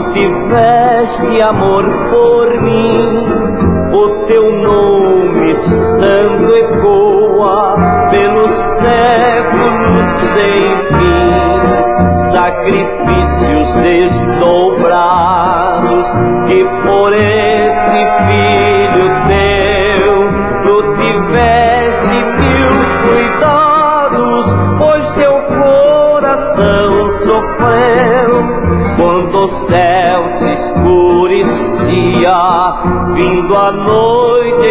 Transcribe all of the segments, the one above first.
tiveste amor por mim, o teu nome santo ecoa pelos séculos sem fim. Sacrifícios desdobrados que por este Filho teu tu tiveste mil cuidados, pois teu coração sofreu quando o céu se escurecia, vindo a noite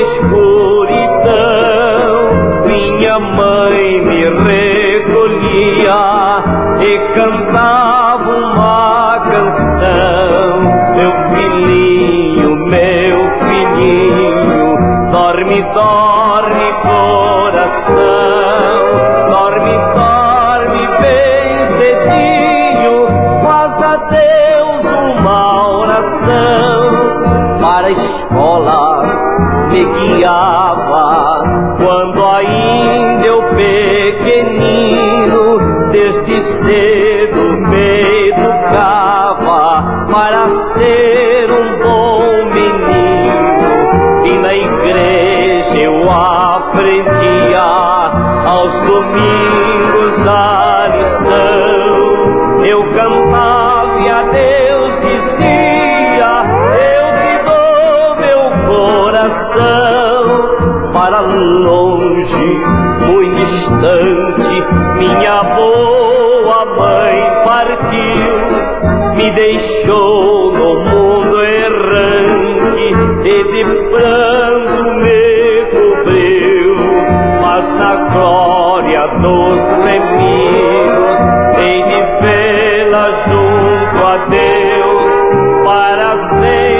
escuridão. Minha mãe me recolhia e cantava uma canção. Meu filhinho, dorme, dorme coração, dorme, dorme bem cedinho, faz a Deus uma oração. Para a escola me guiava quando ainda eu pequenino, desde cedo me educava para ser um bom menino. E na igreja eu aprendia aos domingos a lição. Eu cantava e a Deus dizia: eu te dou meu coração. Para longe, muito distante, minha boa mãe partiu, me deixou no mundo errante e de pranto me cobriu. Mas na glória dos remidos hei de vê-la junto a Deus para sempre.